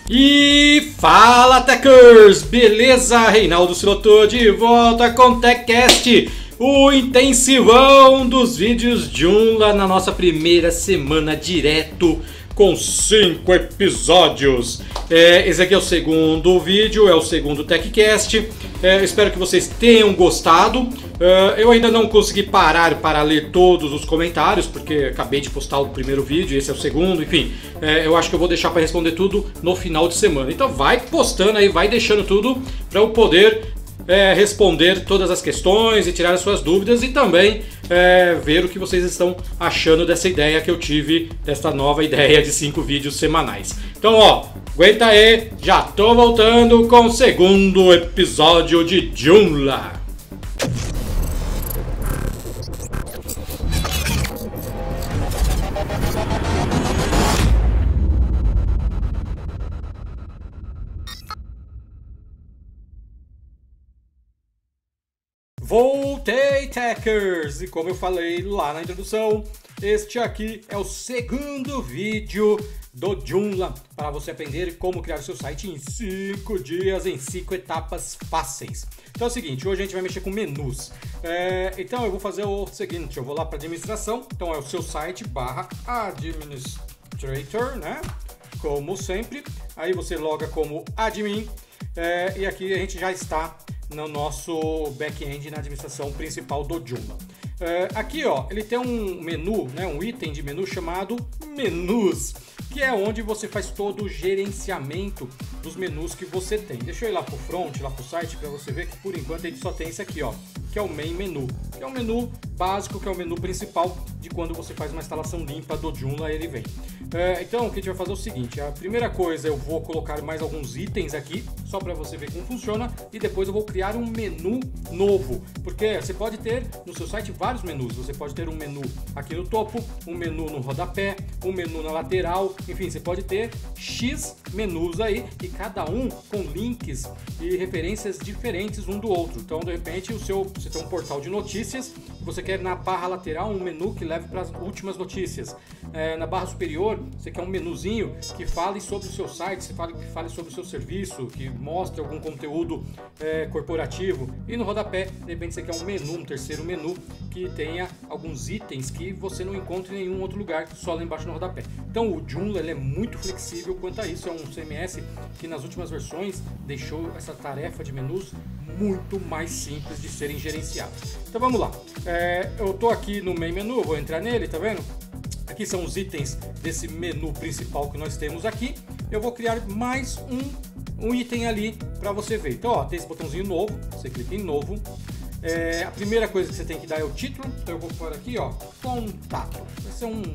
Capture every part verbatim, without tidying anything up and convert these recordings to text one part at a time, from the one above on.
E fala, Techers! Beleza? Reinaldo Silotô de volta com TechCast, o intensivão dos vídeos Joomla na nossa primeira semana direto com cinco episódios. É, esse aqui é o segundo vídeo, é o segundo TechCast. É, espero que vocês tenham gostado. É, eu ainda não consegui parar para ler todos os comentários, porque acabei de postar o primeiro vídeo, esse é o segundo, enfim. É, eu acho que eu vou deixar para responder tudo no final de semana. Então vai postando aí, vai deixando tudo para eu poder é, responder todas as questões e tirar as suas dúvidas e também é, ver o que vocês estão achando dessa ideia que eu tive, dessa nova ideia de cinco vídeos semanais. Então, ó, aguenta aí, já tô voltando com o segundo episódio de Joomla. Voltei, Techers! E como eu falei lá na introdução, este aqui é o segundo vídeo do Joomla para você aprender como criar o seu site em cinco dias, em cinco etapas fáceis. Então é o seguinte, hoje a gente vai mexer com menus. É, então eu vou fazer o seguinte, eu vou lá para administração, então é o seu site barra administrator, né? Como sempre, aí você loga como admin é, e aqui a gente já está no nosso back-end na administração principal do Joomla. É, aqui, ó, ele tem um menu, né, um item de menu chamado menus, que é onde você faz todo o gerenciamento dos menus que você tem. Deixa eu ir lá pro front, lá pro site, para você ver que por enquanto ele só tem esse aqui, ó, que é o main menu, que é o menu básico, que é o menu principal de quando você faz uma instalação limpa do Joomla, ele vem. É, então o que a gente vai fazer é o seguinte, a primeira coisa eu vou colocar mais alguns itens aqui, só para você ver como funciona, e depois eu vou criar um menu novo, porque você pode ter no seu site vários menus, você pode ter um menu aqui no topo, um menu no rodapé, um menu na lateral, enfim, você pode ter X menus aí, e cada um com links e referências diferentes um do outro. Então de repente o seu, você tem um portal de notícias, você quer na barra lateral um menu que leve para as últimas notícias. É, na barra superior, você quer um menuzinho que fale sobre o seu site, que fale, que fale sobre o seu serviço, que mostre algum conteúdo é, corporativo. E no rodapé, de repente você quer um menu, um terceiro menu, que tenha alguns itens que você não encontra em nenhum outro lugar, só lá embaixo no rodapé. Então o Joomla ele é muito flexível quanto a isso, é um C M S que nas últimas versões deixou essa tarefa de menus muito mais simples de serem gerenciados. Então vamos lá, é, eu estou aqui no main menu, eu vou entrar nele, tá vendo? Aqui são os itens desse menu principal que nós temos aqui. Eu vou criar mais um, um item ali para você ver. Então, ó, tem esse botãozinho novo, você clica em novo. É, a primeira coisa que você tem que dar é o título. Então eu vou pôr aqui, ó, contato. Vai ser um,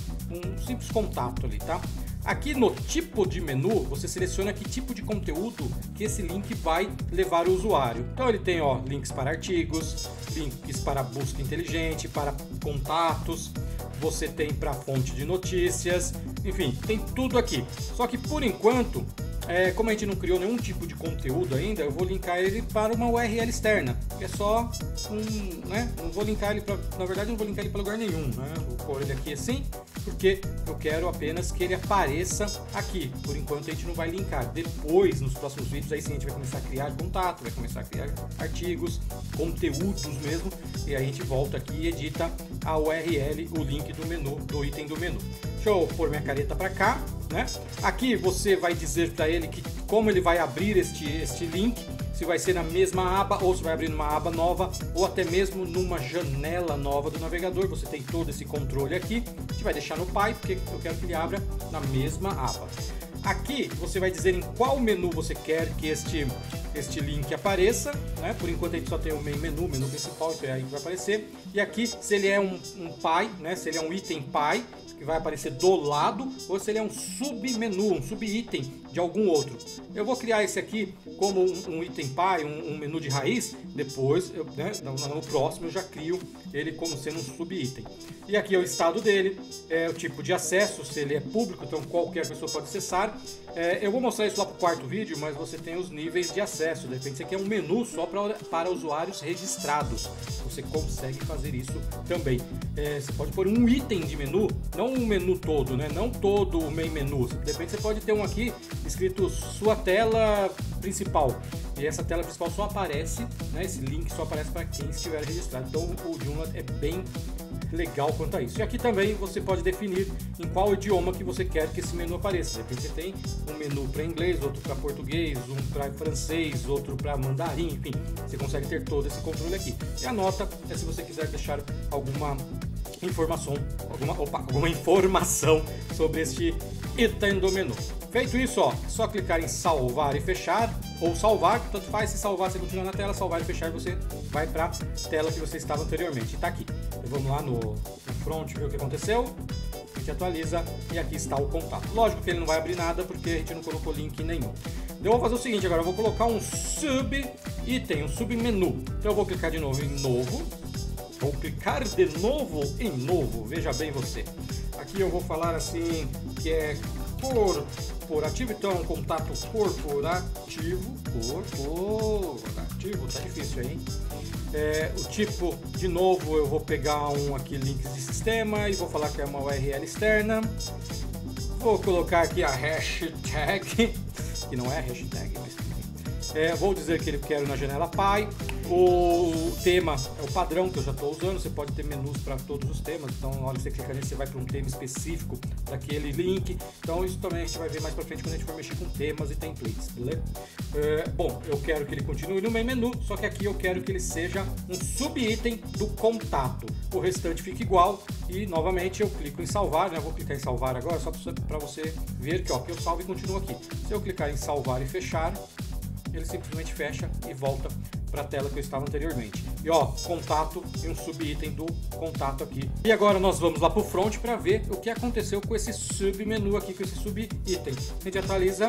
um simples contato ali, tá? Aqui no tipo de menu, você seleciona que tipo de conteúdo que esse link vai levar o usuário. Então ele tem, ó, links para artigos, links para busca inteligente, para contatos, você tem para fonte de notícias, enfim, tem tudo aqui. Só que por enquanto, é, como a gente não criou nenhum tipo de conteúdo ainda, eu vou linkar ele para uma U R L externa, que é só um, né? Não vou linkar ele para, na verdade, não vou linkar ele para lugar nenhum, né? Vou pôr ele aqui assim, porque eu quero apenas que ele apareça aqui. Por enquanto a gente não vai linkar. Depois, nos próximos vídeos, aí sim a gente vai começar a criar contato, vai começar a criar artigos, conteúdos mesmo, e aí a gente volta aqui e edita a U R L, o link do menu, do item do menu. Deixa eu pôr minha careta para cá, né? Aqui você vai dizer para ele que como ele vai abrir este, este link, se vai ser na mesma aba ou se vai abrir numa aba nova ou até mesmo numa janela nova do navegador. Você tem todo esse controle aqui. A gente vai deixar no Pai porque eu quero que ele abra na mesma aba. Aqui você vai dizer em qual menu você quer que este, este link apareça, né? Por enquanto a gente só tem o main menu, menu principal, então é aí que vai aparecer. E aqui se ele é um, um Pai, né? Se ele é um item Pai, que vai aparecer do lado, ou se ele é um submenu, um subitem de algum outro. Eu vou criar esse aqui como um, um item pai, um, um menu de raiz, depois, eu, né, no, no próximo eu já crio ele como sendo um subitem. E aqui é o estado dele, é o tipo de acesso, se ele é público, então qualquer pessoa pode acessar. É, eu vou mostrar isso lá para o quarto vídeo, mas você tem os níveis de acesso, de repente você quer um menu só pra, para usuários registrados, você consegue fazer isso também. É, você pode pôr um item de menu, não um menu todo, né? Não todo o main menu, de repente você pode ter um aqui escrito sua tela principal. E essa tela principal só aparece, né, esse link só aparece para quem estiver registrado. Então o Joomla é bem legal quanto a isso. E aqui também você pode definir em qual idioma que você quer que esse menu apareça. De repente você tem um menu para inglês, outro para português, um para francês, outro para mandarim, enfim, você consegue ter todo esse controle aqui. E a nota é se você quiser deixar alguma informação, alguma, opa, alguma informação sobre este item do menu. Feito isso, ó, é só clicar em salvar e fechar, ou salvar, tanto faz, se salvar você continua na tela, salvar e fechar você vai para a tela que você estava anteriormente. Está aqui. Então, vamos lá no, no front ver o que aconteceu, a gente atualiza e aqui está o contato. Lógico que ele não vai abrir nada porque a gente não colocou link nenhum. Então eu vou fazer o seguinte, agora eu vou colocar um sub item, um submenu. Então eu vou clicar de novo em novo, vou clicar de novo em novo, veja bem você. Aqui eu vou falar assim que é corporativo, então é um contato corporativo, corporativo, tá difícil aí, hein? É, o tipo, de novo, eu vou pegar um aqui, links de sistema, e vou falar que é uma U R L externa. Vou colocar aqui a hashtag, que não é hashtag, mas é, vou dizer que ele quero na janela Py. O tema é o padrão que eu já estou usando, você pode ter menus para todos os temas, então na hora que você clicar nele você vai para um tema específico daquele link, então isso também a gente vai ver mais para frente quando a gente for mexer com temas e templates, beleza? É, bom, eu quero que ele continue no main menu, só que aqui eu quero que ele seja um subitem do contato, o restante fica igual e novamente eu clico em salvar, né? Eu vou clicar em salvar agora só para você ver que, ó, que eu salvo e continuo aqui. Se eu clicar em salvar e fechar, ele simplesmente fecha e volta para a tela que eu estava anteriormente. E ó, contato e um subitem do contato aqui. E agora nós vamos lá para o front para ver o que aconteceu com esse submenu aqui, com esse subitem. A gente atualiza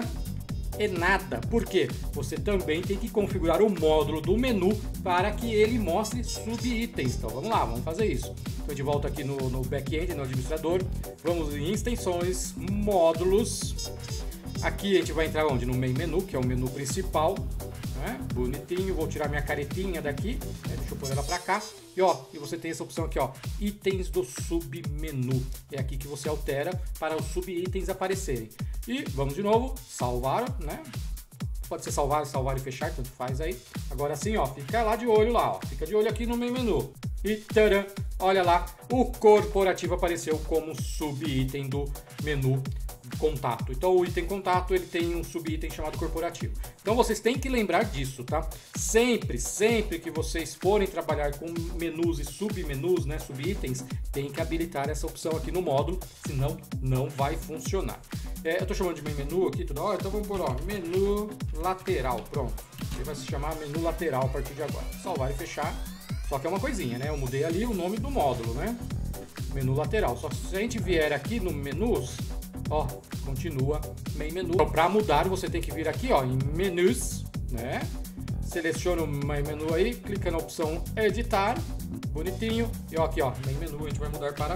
e nada. Por quê? Você também tem que configurar o módulo do menu para que ele mostre subitens. Então vamos lá, vamos fazer isso. Então a gente volta aqui no, no back-end, no administrador. Vamos em extensões, módulos. Aqui a gente vai entrar onde? No main menu, que é o menu principal. Né? Bonitinho, vou tirar minha caretinha daqui, né? Deixa eu pôr ela pra cá. E ó, e você tem essa opção aqui, ó, itens do submenu. É aqui que você altera para os subitens aparecerem. E vamos de novo, salvar, né? Pode ser salvar, salvar e fechar, tanto faz aí. Agora sim, ó, fica lá de olho lá, ó. Fica de olho aqui no main menu. E tcharam, olha lá, o corporativo apareceu como subitem do menu contato. Então o item contato ele tem um subitem chamado corporativo. Então vocês têm que lembrar disso, tá? Sempre, sempre que vocês forem trabalhar com menus e submenus, né, subitens, tem que habilitar essa opção aqui no módulo, senão não vai funcionar. É, eu tô chamando de main menu aqui toda hora, então vamos por ó, menu lateral, pronto. Ele vai se chamar menu lateral a partir de agora. Salvar e fechar. Só que é uma coisinha, né? Eu mudei ali o nome do módulo, né? Menu lateral. Só que se a gente vier aqui no menus, ó, continua main menu. Então, para mudar, você tem que vir aqui, ó, em menus, né? Seleciona o main menu aí, clica na opção editar, bonitinho. E ó, aqui, ó, main menu, a gente vai mudar para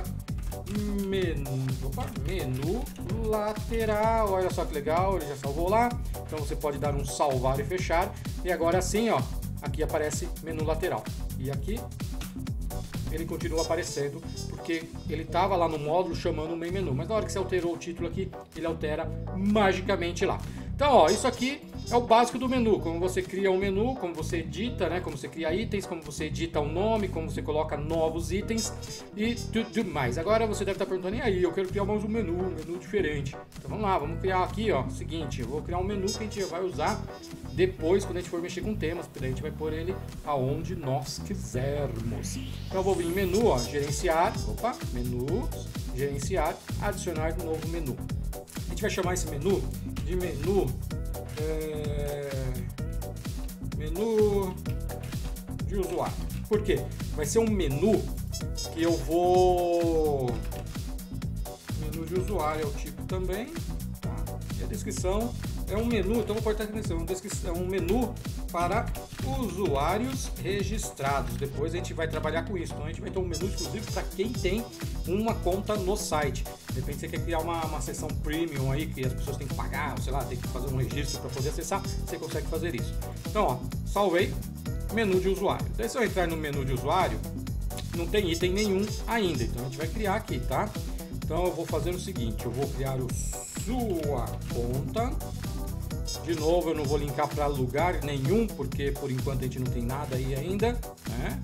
menu, opa, menu lateral. Olha só que legal, ele já salvou lá. Então você pode dar um salvar e fechar. E agora sim, ó, aqui aparece menu lateral. E aqui ele continua aparecendo, porque ele estava lá no módulo chamando o main menu, mas na hora que você alterou o título aqui, ele altera magicamente lá. Então, ó, isso aqui é o básico do menu, como você cria um menu, como você edita, né, como você cria itens, como você edita o nome, como você coloca novos itens e tudo mais. Agora você deve estar perguntando, e aí, eu quero criar mais um menu, um menu diferente. Então vamos lá, vamos criar aqui, ó, seguinte, eu vou criar um menu que a gente vai usar depois, quando a gente for mexer com temas, porque daí a gente vai pôr ele aonde nós quisermos. Então eu vou vir em menu, ó, gerenciar, opa, menu, gerenciar, adicionar um novo menu. A gente vai chamar esse menu de menu, é, menu de usuário. Por quê? Vai ser um menu que eu vou... Menu de usuário é o tipo também, tá? E a descrição é um menu, então vou cortar a descrição, é um menu para usuários registrados. Depois a gente vai trabalhar com isso, então a gente vai ter um menu exclusivo para quem tem uma conta no site. De repente você quer criar uma, uma seção premium aí, que as pessoas têm que pagar, ou sei lá, tem que fazer um registro para poder acessar, você consegue fazer isso. Então, ó, salvei, menu de usuário. Então se eu entrar no menu de usuário, não tem item nenhum ainda, então a gente vai criar aqui, tá? Então eu vou fazer o seguinte, eu vou criar o sua conta, De novo, eu não vou linkar para lugar nenhum, porque por enquanto a gente não tem nada aí ainda, né?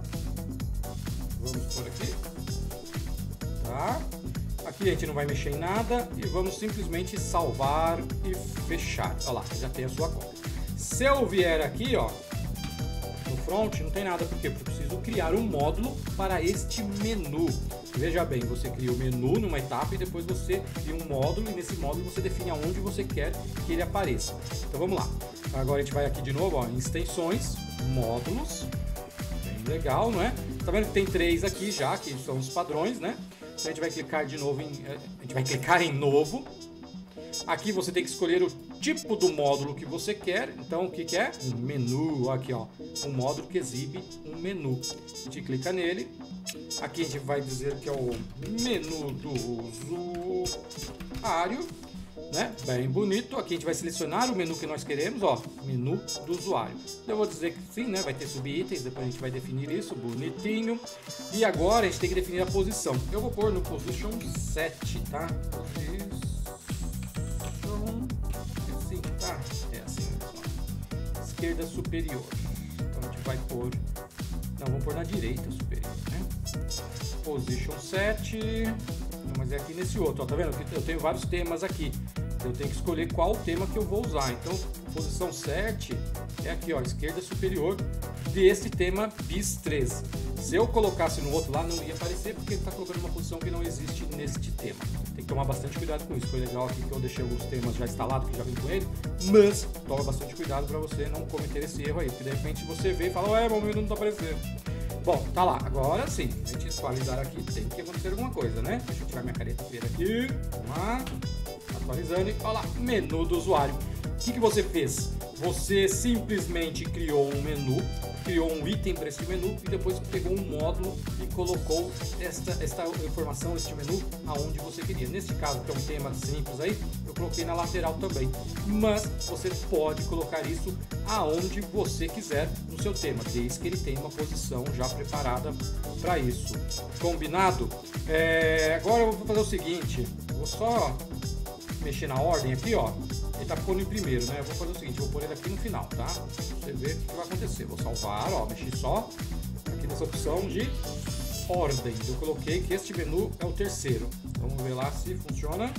Vamos por aqui. Tá? Aqui a gente não vai mexer em nada e vamos simplesmente salvar e fechar. Olha lá, já tem a sua conta. Se eu vier aqui, ó, no front, não tem nada, por quê? Porque eu preciso criar um módulo para este menu. Veja bem, você cria o menu numa etapa e depois você cria um módulo e nesse módulo você define aonde você quer que ele apareça. Então vamos lá. Agora a gente vai aqui de novo, ó, em extensões, módulos. Bem legal, não é? Tá vendo que tem três aqui já, que são os padrões, né? Então a gente vai clicar de novo em, a gente vai clicar em novo. Aqui você tem que escolher o tipo do módulo que você quer. Então o que, que é? Um menu, aqui ó, um módulo que exibe um menu. A gente clica nele. Aqui a gente vai dizer que é o menu do usuário, né? Bem bonito. Aqui a gente vai selecionar o menu que nós queremos, ó, menu do usuário. Eu vou dizer que sim, né? Vai ter subitens, depois a gente vai definir isso, bonitinho. E agora a gente tem que definir a posição. Eu vou pôr no position sete, tá? Position, assim, tá? É assim mesmo. Esquerda superior. Então a gente vai pôr, não, vamos pôr na direita superior, né? Position sete, não, mas é aqui nesse outro, ó, tá vendo? Eu tenho vários temas aqui, eu tenho que escolher qual tema que eu vou usar. Então, posição sete é aqui, ó, esquerda superior desse tema bis treze. Se eu colocasse no outro lá, não ia aparecer, porque ele está colocando uma posição que não existe neste tema. Tem que tomar bastante cuidado com isso. Foi legal aqui que eu deixei alguns temas já instalados, que já vem com ele, mas toma bastante cuidado para você não cometer esse erro aí, porque de repente você vê e fala, ué, meu menu não está aparecendo. Bom, tá lá. Agora sim, a gente atualizar aqui, tem que acontecer alguma coisa, né? Deixa eu tirar minha caneta feira aqui. Vamos lá. Atualizando. Olha lá, menu do usuário. O que, que você fez? Você simplesmente criou um menu, criou um item para esse menu e depois pegou um módulo e colocou esta, esta informação, este menu, aonde você queria. Neste caso, que é um tema simples aí, eu coloquei na lateral também. Mas você pode colocar isso aonde você quiser no seu tema, desde que ele tenha uma posição já preparada para isso. Combinado? É, agora eu vou fazer o seguinte, vou só mexer na ordem aqui, ó. Ele tá pondo em primeiro, né? Eu vou fazer o seguinte, eu vou pôr ele aqui no final, tá? Você vê o que vai acontecer. Vou salvar, ó, mexi só aqui nessa opção de ordem. Eu coloquei que este menu é o terceiro. Vamos ver lá se funciona.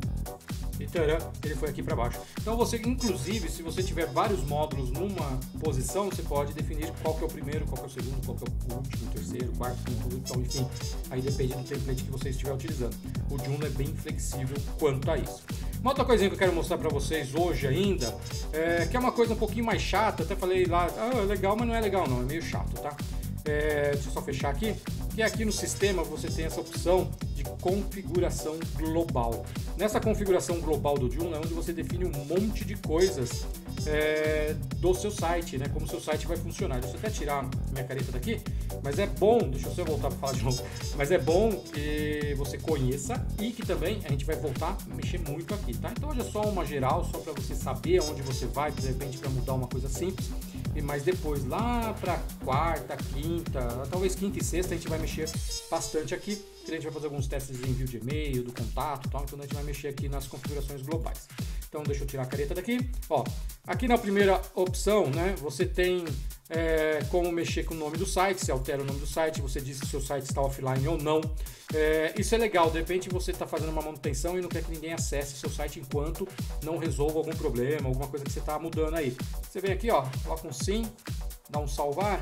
E tcharam, ele foi aqui para baixo. Então você, inclusive, se você tiver vários módulos numa posição, você pode definir qual que é o primeiro, qual que é o segundo, qual que é o último, o terceiro, o quarto, o quinto, então, enfim, aí depende do template que você estiver utilizando. O Joomla é bem flexível quanto a isso. Uma outra coisinha que eu quero mostrar para vocês hoje ainda, é, que é uma coisa um pouquinho mais chata, até falei lá, ah, é legal, mas não é legal não, é meio chato, tá? É, deixa eu só fechar aqui, que aqui no sistema você tem essa opção de configuração global. Nessa configuração global do Joomla é onde você define um monte de coisas é, do seu site, né? Como o seu site vai funcionar. Deixa eu até tirar minha caneta daqui, mas é bom, deixa eu só voltar para falar de novo, mas é bom que você conheça e que também a gente vai voltar a mexer muito aqui, tá? Então hoje é só uma geral, só para você saber onde você vai, de repente para mudar uma coisa simples, e mais depois lá para quarta, quinta, talvez quinta e sexta a gente vai mexer bastante aqui, porque a gente vai fazer alguns testes de envio de e-mail, do contato e tal, então a gente vai mexer aqui nas configurações globais. Então deixa eu tirar a careta daqui, ó, aqui na primeira opção, né, você tem é, como mexer com o nome do site, se altera o nome do site, você diz se o seu site está offline ou não. É, isso é legal, de repente você está fazendo uma manutenção e não quer que ninguém acesse o seu site enquanto não resolva algum problema, alguma coisa que você está mudando aí. Você vem aqui, ó, coloca um sim, dá um salvar,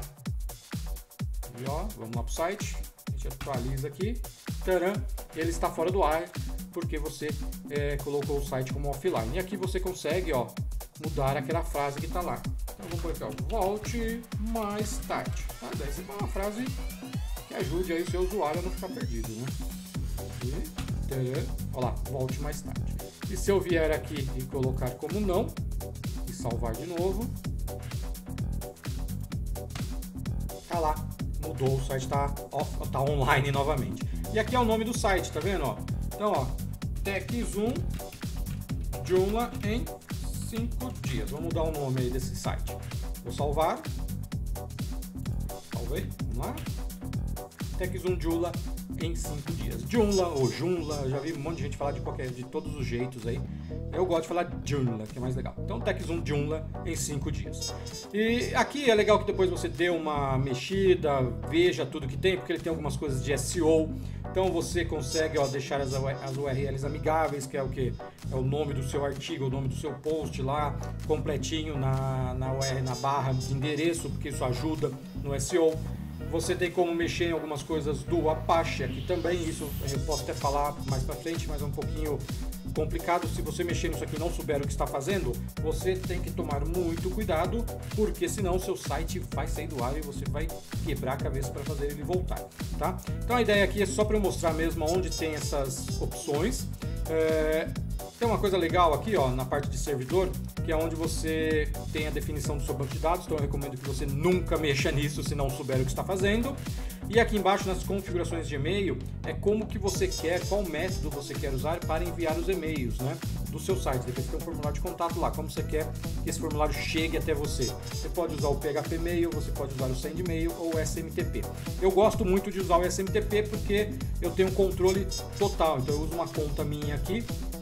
e ó, vamos lá para o site, a gente atualiza aqui, taran, ele está fora do ar, porque você é, colocou o site como offline. E aqui você consegue, ó, mudar aquela frase que está lá. Então eu vou pôr aqui, ó, volte mais tarde. Tá? Daí você põe uma frase que ajude aí o seu usuário a não ficar perdido, né? E, tcharam, ó lá, volte mais tarde. E se eu vier aqui e colocar como não, e salvar de novo, tá lá, mudou, o site tá, off, tá online novamente. E aqui é o nome do site, tá vendo? Ó? Então, ó, TechZoom Joomla em cinco dias. Vamos mudar o nome aí desse site. Vou salvar. Salvei. Vamos lá. TechZoom Joomla em cinco dias. Joomla ou Joomla, já vi um monte de gente falar de qualquer, de todos os jeitos aí. Eu gosto de falar Joomla, que é mais legal. Então, TechZoom Joomla em cinco dias. E aqui é legal que depois você dê uma mexida, veja tudo que tem, porque ele tem algumas coisas de S E O. Então você consegue, ó, deixar as, as U R Ls amigáveis, que é o que? É o nome do seu artigo, o nome do seu post lá, completinho na, na, U R L, na barra de endereço, porque isso ajuda no S E O. Você tem como mexer em algumas coisas do Apache aqui também, isso eu posso até falar mais pra frente, mas é um pouquinho complicado. Se você mexer nisso aqui e não souber o que está fazendo, você tem que tomar muito cuidado, porque senão o seu site vai sair do ar e você vai quebrar a cabeça para fazer ele voltar, tá? Então a ideia aqui é só para eu mostrar mesmo onde tem essas opções. É... Tem uma coisa legal aqui, ó, na parte de servidor, que é onde você tem a definição do seu banco de dados, então eu recomendo que você nunca mexa nisso se não souber o que está fazendo. E aqui embaixo nas configurações de e-mail é como que você quer, qual método você quer usar para enviar os e-mails, né, do seu site. Depois tem um formulário de contato lá, como você quer que esse formulário chegue até você. Você pode usar o P H P Mail, você pode usar o SendMail ou o S M T P. Eu gosto muito de usar o S M T P porque eu tenho controle total, então eu uso uma conta minha aqui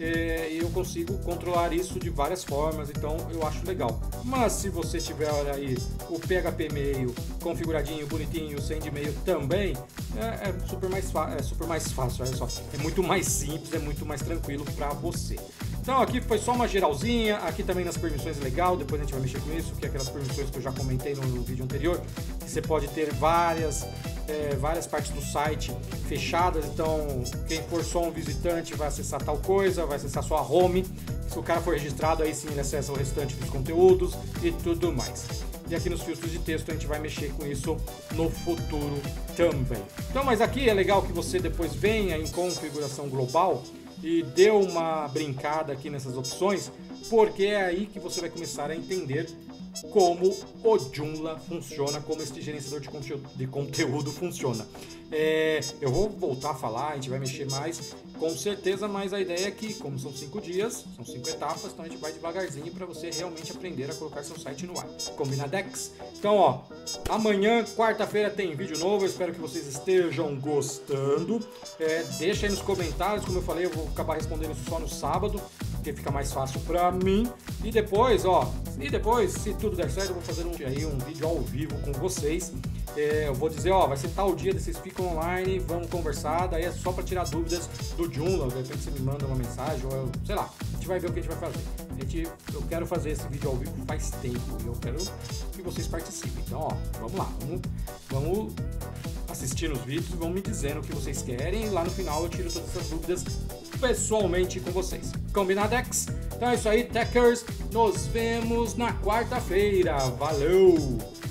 e eu consigo controlar isso de várias formas, então eu acho legal. Mas se você tiver aí o P H P Mail configuradinho, bonitinho, o SendMail também, é, é, super mais é super mais fácil, olha só. É muito mais simples, é muito mais tranquilo para você. Então aqui foi só uma geralzinha, aqui também nas permissões é legal, depois a gente vai mexer com isso, que é aquelas permissões que eu já comentei no, no vídeo anterior, que você pode ter várias, é, várias partes do site fechadas, então quem for só um visitante vai acessar tal coisa, vai acessar sua home, se o cara for registrado aí sim ele acessa o restante dos conteúdos e tudo mais. E aqui nos filtros de texto a gente vai mexer com isso no futuro também. Então, mas aqui é legal que você depois venha em configuração global e dê uma brincada aqui nessas opções, porque é aí que você vai começar a entender como o Joomla funciona, como este gerenciador de conteúdo, de conteúdo funciona. É, eu vou voltar a falar, a gente vai mexer mais, com certeza, mas a ideia é que, como são cinco dias, são cinco etapas, então a gente vai devagarzinho para você realmente aprender a colocar seu site no ar. Combinadex? Então, ó, amanhã, quarta-feira, tem vídeo novo, eu espero que vocês estejam gostando. É, deixa aí nos comentários, como eu falei, eu vou acabar respondendo isso só no sábado, porque fica mais fácil para mim. E depois, ó, e depois, se tudo der certo, eu vou fazer um, aí, um vídeo ao vivo com vocês. É, eu vou dizer, ó, vai ser tal dia, vocês ficam online, vamos conversar, daí é só para tirar dúvidas do Joomla, de repente você me manda uma mensagem, ou eu, sei lá, a gente vai ver o que a gente vai fazer. A gente, eu quero fazer esse vídeo ao vivo faz tempo e eu quero que vocês participem. Então, ó, vamos lá, vamos, vamos assistir os vídeos e vão me dizendo o que vocês querem e lá no final eu tiro todas essas dúvidas pessoalmente com vocês. Combinadex? Então é isso aí, Techers, nos vemos na quarta-feira. Valeu!